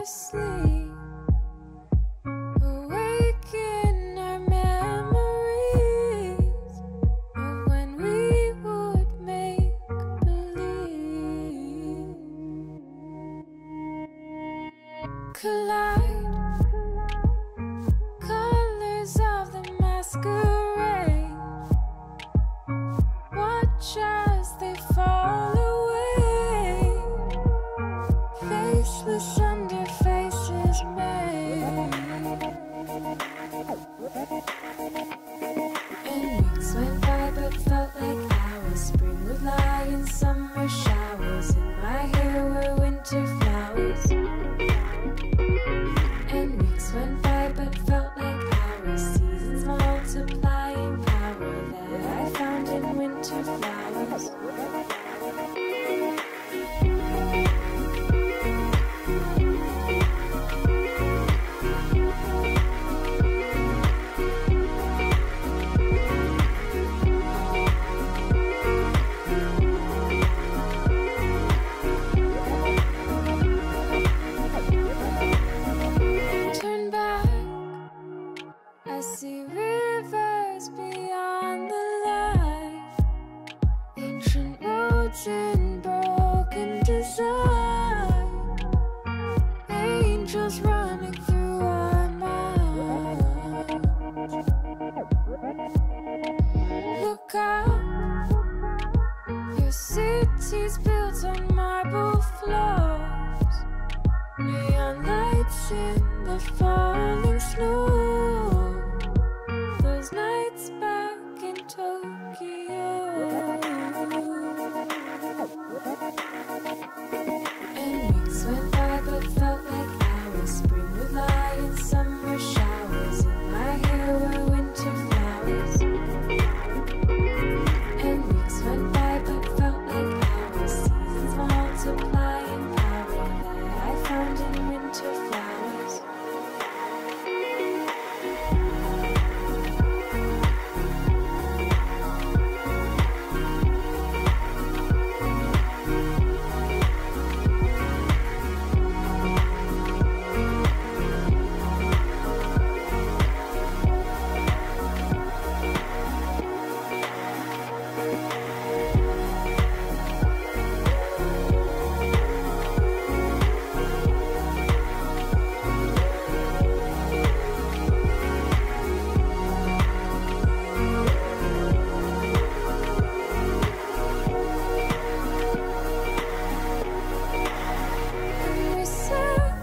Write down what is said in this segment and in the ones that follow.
sleep, awaken our memories of when we would make believe. Collide, colors of the masquerade. Watch as they fall away, faceless under faces made. And weeks went by but felt like hours. Spring would lie in summer showers. In my hair were winter flowers. And weeks went by but felt like hours. Seasons multiplying power that I found in winter flowers. Turn back, I see rivers beyond the light, ancient roads in broken design, angels running through our minds. Look out, your city's built on marble floors, neon lights in the falling snow. Those nights back in Tokyo. And weeks went by but felt like hours. Spring would lie in summer showers. In my hair were winter flowers. And weeks went by but felt like hours. Seasons multiplying power that I found in winter flowers. And we said,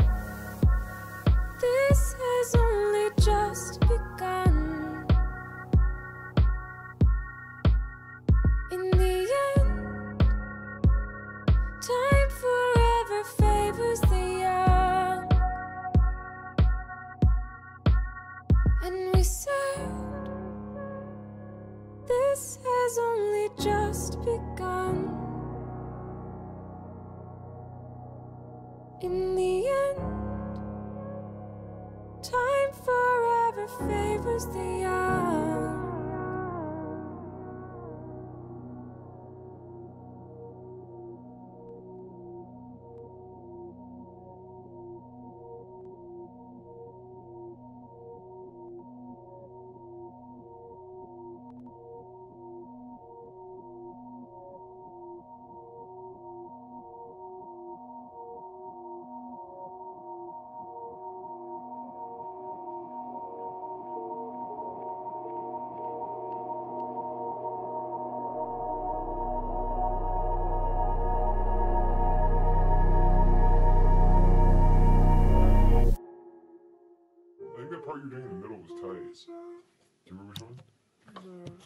this has only just begun. In the end, time forever favors the young. And we said, this has only just begun. In the end, time forever favors the young. I think that part you're doing in the middle was tight. Do you remember which one?